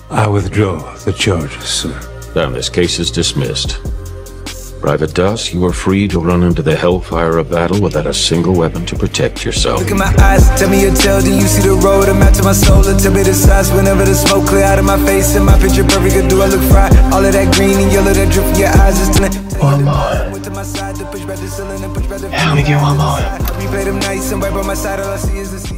I withdraw the charges, sir. Then this case is dismissed. Private Das, you are free to run into the hellfire of battle without a single weapon to protect yourself. Look in my eyes, tell me your tale, do you see the road? I'm out to my soul, and tell me the size. Whenever the smoke clear out of my face and my picture perfect, do I look fried? All of that green and yellow that drip from your eyes is tonight. One more. How we get one more? Replay them nights and right by my side, all I see is the